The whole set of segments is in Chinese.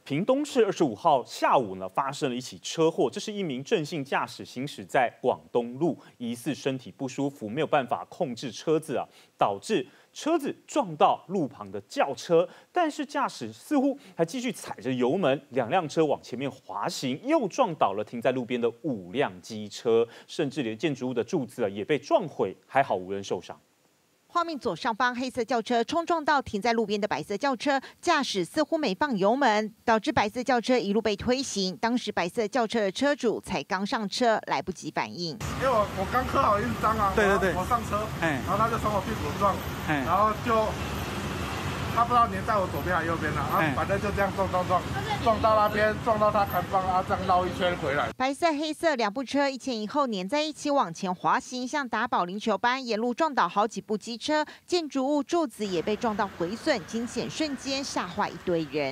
屏东市25号下午呢发生了一起车祸，这是一名郑姓驾驶行驶在广东路，疑似身体不舒服，没有办法控制车子导致车子撞到路旁的轿车，但是驾驶似乎还继续踩着油门，两辆车往前面滑行，又撞倒了停在路边的5辆机车，甚至连建筑物的柱子也被撞毁，还好无人受伤。 画面左上方，黑色轿车冲撞到停在路边的白色轿车，驾驶似乎没放油门，导致白色轿车一路被推行。当时白色轿车的车主才刚上车，来不及反应。 因为我刚刻好印章啊，对，我上车，然后他就从我屁股撞，然后就他不知道粘在我左边还是右边了，反正就这样撞到那边，撞到他看放这样绕一圈回来。 白色、黑色两部车一前一后粘在一起往前滑行，像打保龄球般沿路撞倒好几部机车，建筑物柱子也被撞到毁损，惊险瞬间吓坏一堆人。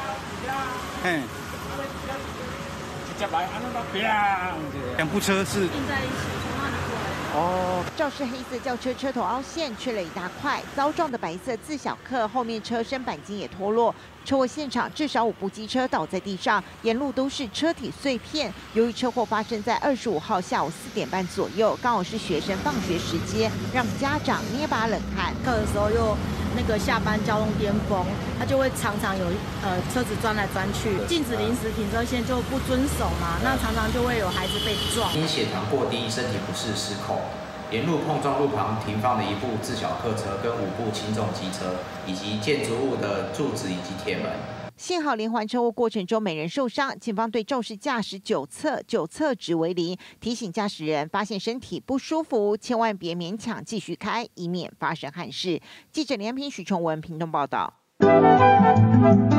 两部车是并在一起。 肇事黑色轿车车头凹陷，缺了一大块，遭撞的白色自小客后面车身钣金也脱落。车祸现场至少5部机车倒在地上，沿路都是车体碎片。由于车祸发生在25号下午4点半左右，刚好是学生放学时间，让家长捏把冷汗。 课的时候又那个下班交通巅峰，他就会常常有车子钻来钻去，禁止临时停车线就不遵守嘛，那常常就会有孩子被撞。 因血糖过低、身体不适失控，沿路碰撞路旁停放的一部自小客车跟5部轻重机车，以及建筑物的柱子以及铁门。 幸好连环车祸过程中没人受伤，警方对肇事驾驶酒测值为0，提醒驾驶人发现身体不舒服，千万别勉强继续开，以免发生憾事。记者连平、许崇文屏东报道。